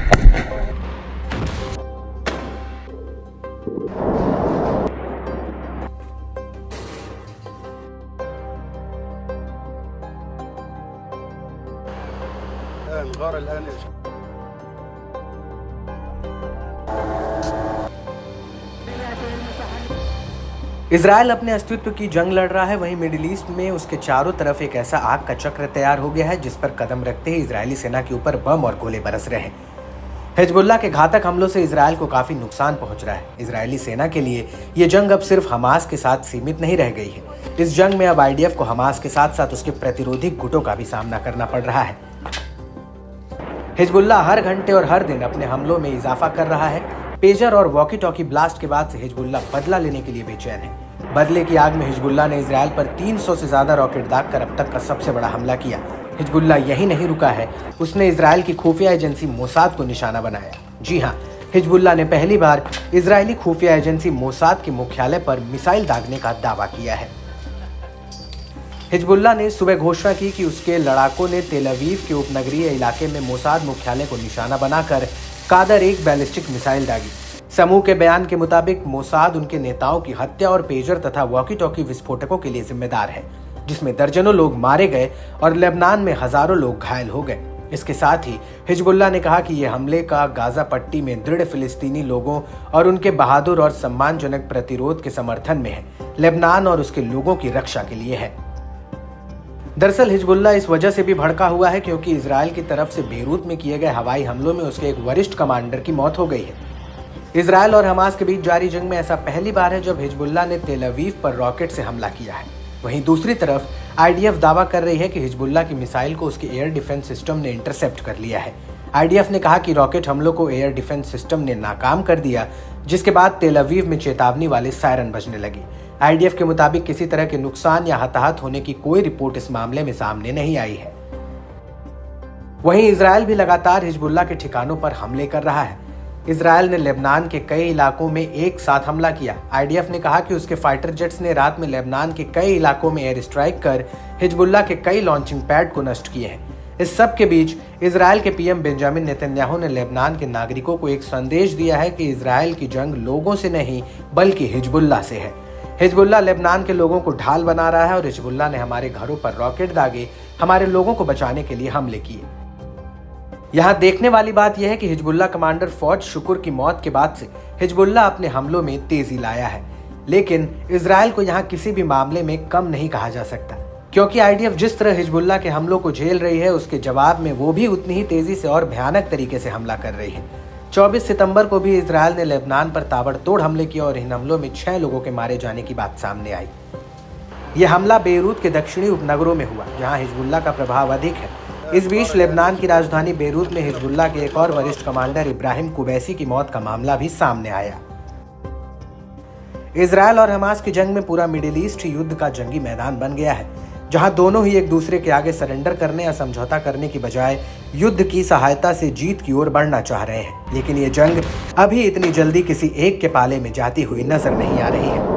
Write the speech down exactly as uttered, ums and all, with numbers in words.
الغارة الآن Israel अपने अस्तित्व की जंग लड़ रहा है, वहीं मिडिल ईस्ट में उसके चारों तरफ एक ऐसा आग का चक्र तैयार हो गया है जिस पर कदम रखते ही इजरायली सेना के ऊपर बम और गोले बरस रहे हैं। हिजबुल्लाह के घातक हमलों से इजराइल को काफी नुकसान पहुंच रहा है। इजरायली सेना के लिए ये जंग अब सिर्फ हमास के साथ सीमित नहीं रह गई है। इस जंग में अब आईडीएफ को हमास के साथ साथ उसके प्रतिरोधी गुटों का भी सामना करना पड़ रहा है। हिजबुल्लाह हर घंटे और हर दिन अपने हमलों में इजाफा कर रहा है। पेजर और वॉकी टॉकी ब्लास्ट के बाद से हिजबुल्लाह बदला लेने के लिए बेचैन है। बदले की आग में हिजबुल्लाह ने इजराइल पर तीन सौ से ज्यादा रॉकेट दागकर अब तक का सबसे बड़ा हमला किया। हिजबुल्लाह यही नहीं रुका है, उसने इजराइल की खुफिया एजेंसी मोसाद को निशाना बनाया। जी हाँ, हिजबुल्लाह ने पहली बार इजरायली खुफिया एजेंसी मोसाद के मुख्यालय पर मिसाइल दागने का दावा किया है। हिजबुल्लाह ने सुबह घोषणा की कि उसके लड़ाकों ने तेल अवीव के उपनगरीय इलाके में मोसाद मुख्यालय को निशाना बनाकर कादर एक बैलिस्टिक मिसाइल दागी। समूह के बयान के मुताबिक मोसाद उनके नेताओं की हत्या और पेजर तथा वॉकी टॉकी विस्फोटकों के लिए जिम्मेदार है, जिसमें दर्जनों लोग मारे गए और लेबनान में हजारों लोग घायल हो गए। इसके साथ ही हिजबुल्लाह ने कहा कि यह हमले का गाजा पट्टी में दृढ़ फिलिस्तीनी लोगों और उनके बहादुर और सम्मानजनक प्रतिरोध के समर्थन में है, लेबनान और उसके लोगों की रक्षा के लिए है। दरअसल हिजबुल्लाह इस वजह से भी भड़का हुआ है क्योंकि इजराइल की तरफ से बेरूत में किए गए हवाई हमलों में उसके एक वरिष्ठ कमांडर की मौत हो गई है। इजराइल और हमास के बीच जारी जंग में ऐसा पहली बार है जब हिजबुल्लाह ने तेल अवीव पर रॉकेट से हमला किया है। वहीं दूसरी तरफ आईडीएफ दावा कर रही है कि हिजबुल्लाह की मिसाइल को उसके एयर डिफेंस सिस्टम ने इंटरसेप्ट कर लिया है। आईडीएफ ने कहा कि रॉकेट हमलों को एयर डिफेंस सिस्टम ने नाकाम कर दिया, जिसके बाद तेल अवीव में चेतावनी वाले सायरन बजने लगी। आईडीएफ के मुताबिक किसी तरह के नुकसान या हताहत होने की कोई रिपोर्ट इस मामले में सामने नहीं आई है। वहीं इजराइल भी लगातार हिजबुल्लाह के ठिकानों पर हमले कर रहा है। इजराइल ने लेबनान के कई इलाकों में एक साथ हमला किया। आईडीएफ ने कहा कि उसके फाइटर जेट्स ने रात में लेबनान के कई इलाकों में एयर स्ट्राइक कर हिजबुल्लाह के कई लॉन्चिंग पैड को नष्ट किए हैं। इस सब के बीच इजराइल के पीएम बेंजामिन नेतन्याहू ने लेबनान के नागरिकों को एक संदेश दिया है कि इजराइल की जंग लोगों से नहीं बल्कि हिजबुल्लाह से है। हिजबुल्लाह लेबनान के लोगों को ढाल बना रहा है और हिजबुल्लाह ने हमारे घरों पर रॉकेट दागे, हमारे लोगों को बचाने के लिए हमले किए। यहाँ देखने वाली बात यह है कि हिजबुल्लाह कमांडर फौज शुक्र की मौत के बाद से हिजबुल्लाह अपने हमलों में तेजी लाया है, लेकिन इजराइल को यहाँ किसी भी मामले में कम नहीं कहा जा सकता, क्योंकि आईडीएफ जिस तरह हिजबुल्लाह के हमलों को झेल रही है उसके जवाब में वो भी उतनी ही तेजी से और भयानक तरीके से हमला कर रही है। चौबीस सितंबर को भी इजराइल ने लेबनान पर ताबड़तोड़ हमले किए और इन हमलों में छह लोगों के मारे जाने की बात सामने आई। यह हमला बेरूत के दक्षिणी उपनगरों में हुआ, जहां हिजबुल्लाह का प्रभाव अधिक है। इस बीच लेबनान की राजधानी बेरूत में हिजबुल्लाह के एक और वरिष्ठ कमांडर इब्राहिम कुबैसी की मौत का मामला भी सामने आया। इजराइल और हमास की जंग में पूरा मिडिल ईस्ट युद्ध का जंगी मैदान बन गया है, जहां दोनों ही एक दूसरे के आगे सरेंडर करने या समझौता करने की बजाय युद्ध की सहायता से जीत की ओर बढ़ना चाह रहे हैं। लेकिन ये जंग अभी इतनी जल्दी किसी एक के पाले में जाती हुई नजर नहीं आ रही है।